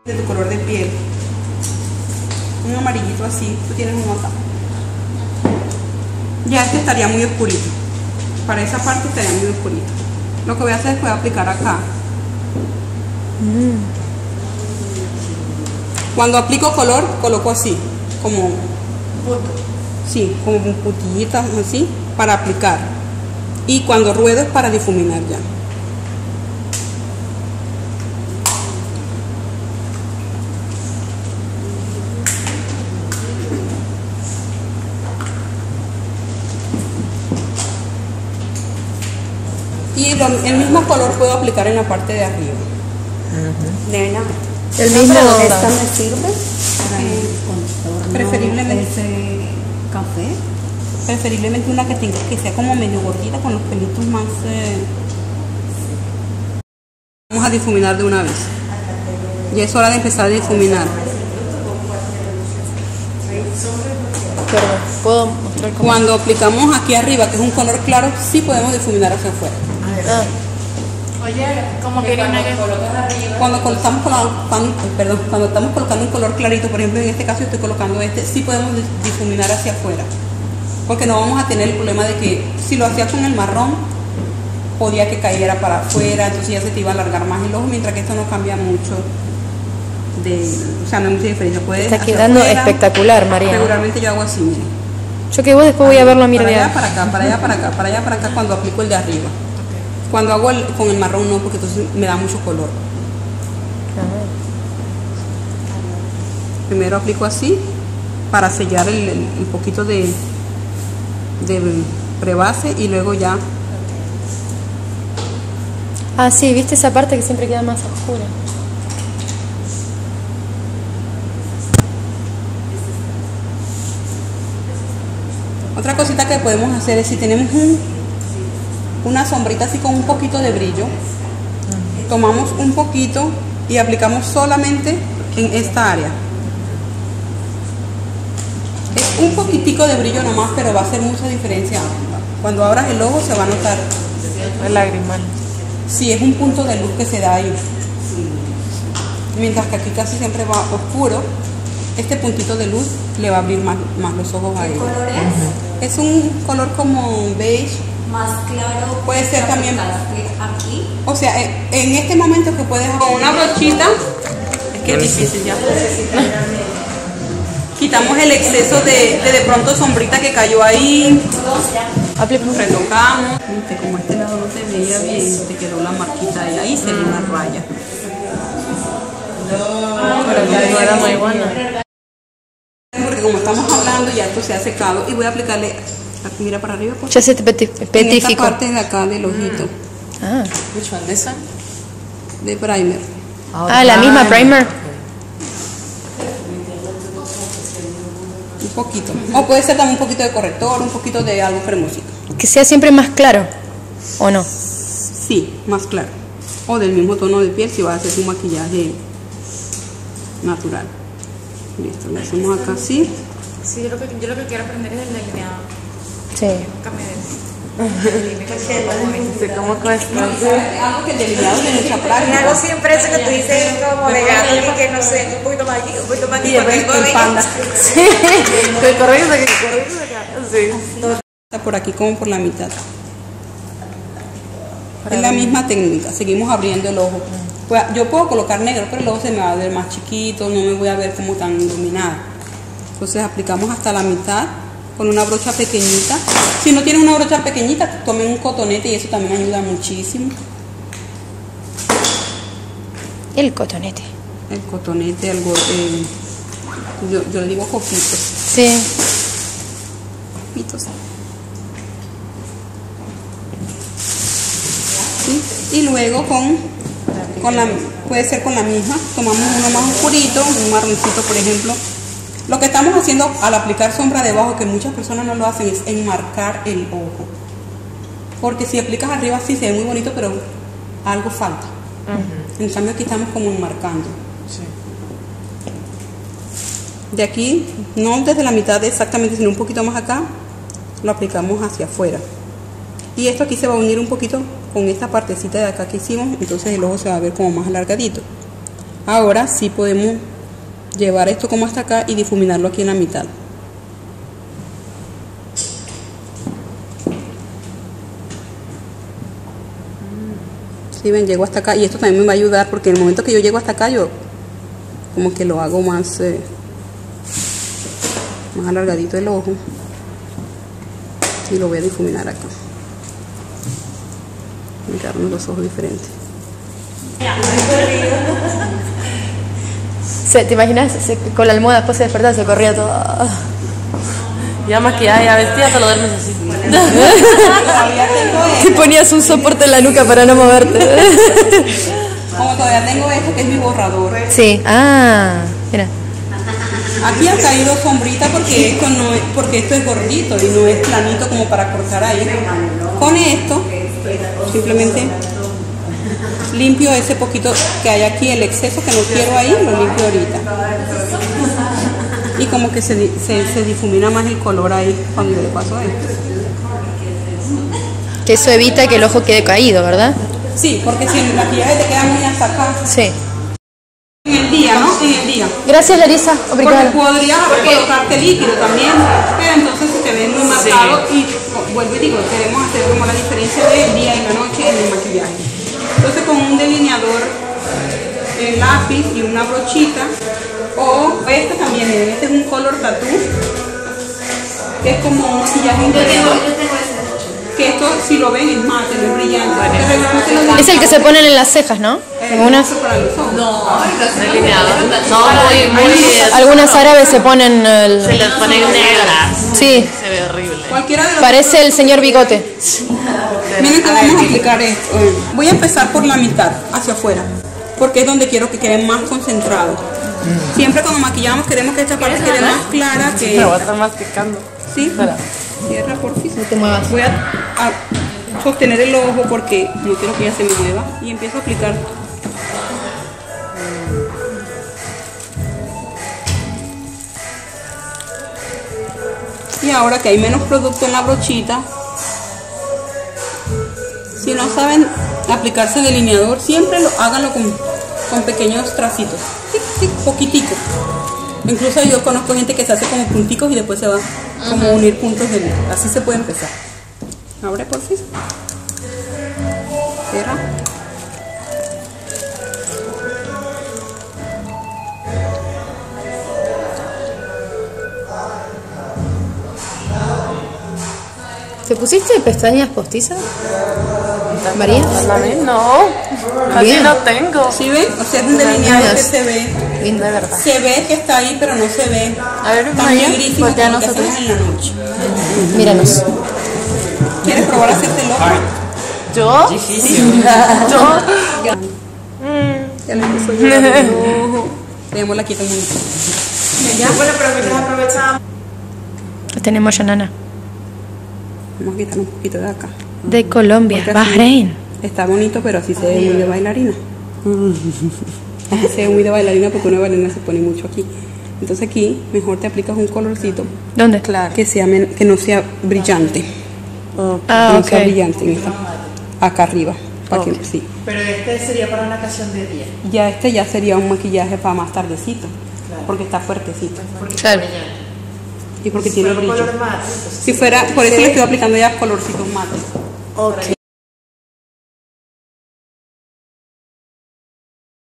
De tu color de piel. Un amarillito así, tú tienes uno acá. Ya este estaría muy oscurito. Para esa parte estaría muy oscurito. Lo que voy a hacer es voy a aplicar acá. Cuando aplico color, coloco así, como sí, como puntillitas así, para aplicar. Y cuando ruedo es para difuminar ya. Y el mismo color puedo aplicar en la parte de arriba. Nena, el mismo. ¿Esta me sirve? Preferiblemente café. Preferiblemente una que sea como medio gordita con los pelitos más. Vamos a difuminar de una vez. Ya es hora de empezar a difuminar. Perdón, ¿puedo mostrar cómo? Cuando aplicamos aquí arriba, que es un color claro, sí podemos difuminar hacia afuera. Ah. Oye, como que Cuando estamos colocando un color clarito, por ejemplo en este caso estoy colocando este, sí podemos difuminar hacia afuera. Porque no vamos a tener el problema de que si lo hacías con el marrón, podía que cayera para afuera, entonces ya se te iba a alargar más el ojo, mientras que esto no cambia mucho. O sea, no hay mucha diferencia. Está quedando espectacular, María. Regularmente yo hago así, miren. Yo que vos después voy a verlo a mirar. Para allá, para acá, para allá, para acá, para allá, para acá, cuando aplico el de arriba. Cuando hago con el marrón no, porque entonces me da mucho color. Primero aplico así, para sellar el poquito de prebase y luego ya. Ah, sí, viste esa parte que siempre queda más oscura. Otra cosita que podemos hacer es si tenemos una sombrita así con un poquito de brillo, tomamos un poquito y aplicamos solamente en esta área. Es un poquitico de brillo nomás, pero va a hacer mucha diferencia. Cuando abras el ojo se va a notar. El lagrimal. Sí, es un punto de luz que se da ahí. Mientras que aquí casi siempre va oscuro, este puntito de luz le va a abrir más los ojos a él. ¿Qué color es? Es un color como beige. Más claro. Puede ser también. Aquí. O sea, en este momento que puedes con una brochita, es que es difícil ya. Quitamos el exceso de pronto sombrita que cayó ahí. Retocamos. Viste, como este lado no se veía bien, te quedó la marquita ahí, ahí se ve una raya. Pero no era muy buena. Porque como estamos hablando, ya esto se ha secado y voy a aplicarle, mira para arriba, por Ya se te en esta parte de acá del ojito. Ah. Which one? This one? De primer. Ah, la misma primer. Un poquito. O puede ser también un poquito de corrector, un poquito de algo cremosito. Que sea siempre más claro, ¿o no? Sí, más claro. O del mismo tono de piel si vas a hacer tu maquillaje natural. Listo, lo hacemos acá así. Sí, yo lo que quiero aprender es el delineado. Sí. Nunca me ¿Cómo cuesta? Algo que el delineado de mucha Y práctica. algo siempre eso que tú dices como de gato y que no sé, un poquito más aquí, un poquito más aquí. Y el panda. Sí. Te corriges aquí, acá. Sí. Está por aquí como por la mitad. Es la misma técnica, seguimos abriendo el ojo. Pues, yo puedo colocar negro, pero el ojo se me va a ver más chiquito, no me voy a ver como tan iluminada. Entonces aplicamos hasta la mitad con una brocha pequeñita. Si no tienen una brocha pequeñita, tomen un cotonete y eso también ayuda muchísimo. El cotonete. El cotonete, yo le digo coquitos. Sí. Coquitos. ¿Sí? Y luego puede ser con la misma, tomamos uno más oscurito, un marroncito por ejemplo. Lo que estamos haciendo al aplicar sombra debajo, que muchas personas no lo hacen, es enmarcar el ojo. Porque si aplicas arriba sí se ve muy bonito, pero algo falta. En cambio aquí estamos como enmarcando. Sí. De aquí, no desde la mitad exactamente, sino un poquito más acá, lo aplicamos hacia afuera. Y esto aquí se va a unir un poquito con esta partecita de acá que hicimos, entonces el ojo se va a ver como más alargadito. Ahora sí podemos llevar esto como hasta acá y difuminarlo aquí en la mitad. Si ven, llego hasta acá y esto también me va a ayudar porque en el momento que yo llego hasta acá yo como que lo hago más más alargadito el ojo y lo voy a difuminar acá. Me quedaron los ojos diferentes. ¿Te imaginas? Con la almohada después se despertaba, se corría todo. Ya maquillada, ya vestida, te lo duermes así. Todavía tengo Te esto, ponías un soporte en la nuca para no moverte. como todavía tengo esto que es mi borrador. Sí, mira. Aquí ha caído sombrita porque esto no es, porque esto es gordito y no es planito como para cortar ahí. Con esto simplemente limpio ese poquito que hay aquí, el exceso que no quiero ahí, lo limpio ahorita. Y como que se difumina más el color ahí cuando yo le paso esto. Que eso evita que el ojo quede caído, ¿verdad? Sí, porque si el maquillaje te queda muy hasta acá. Sí. En el día, ¿no? En el día. Gracias, Larisa. Porque Obrigada. podrías colocarte líquido también, pero entonces se te ve muy marcado y vuelvo y digo, queremos hacer como la diferencia del día y la noche en el maquillaje. Entonces con un delineador en lápiz y una brochita, o este también, este es un color tatú, que es como un maquillaje interior. Que esto, si lo ven, es mate, no es brillante. Es el que se ponen en las cejas, ¿no? Algunas, Delineado. No, muy. algunas árabes se ponen Se les ponen negras. Sí, Se ve horrible. Cualquiera de los parece el señor Bigote. Miren que vamos a aplicar esto. Voy a empezar por la mitad, hacia afuera, porque es donde quiero que quede más concentrado. Siempre cuando maquillamos queremos que esta parte quede más clara que Me voy a estar masticando. ¿sí? Espera. Cierra por fin. No te muevas. Voy a sostener el ojo porque no quiero que ella se me mueva y empiezo a aplicar. Y ahora que hay menos producto en la brochita, si no saben aplicarse delineador, siempre háganlo con pequeños tracitos, tic, tic, poquitico. Incluso yo conozco gente que se hace como punticos y después se va como unir puntos de luz. Así se puede empezar. Abre por fin. Cierra. ¿Te pusiste pestañas postizas, María? No, así Bien. no tengo. ¿Sí ven? O sea, es un delineador que Lindas. se ve. Linda, De verdad. Se ve que está ahí, pero no se ve A ver, tan María, negrísimo voltea a como que nosotros. hacemos en la noche. Míranos. ¿Quieres probar a hacerte el ojo? ¿Yo? ¿Yo? Ya le empezó a llorar el ojo. Dejémosla aquí también. Bueno, pero mientras aprovechamos. Tenemos Yanana. Vamos a quitar un poquito de acá. De Colombia, Porque así Bahrein. Está bonito, pero así se ve muy de bailarina. Así se ve muy de bailarina porque una bailarina se pone mucho aquí. Entonces aquí mejor te aplicas un colorcito ¿Dónde? que sea que no sea brillante. Ah, Que no sea ok. brillante en esta, acá arriba. Para que, sí. Pero este sería para una ocasión de día. Ya este ya sería un maquillaje para más tardecito. Porque está fuertecito. Claro. Y porque tiene brillo. Color mate. Entonces, Si fuera, por eso le estoy aplicando ya colorcitos mate. ok.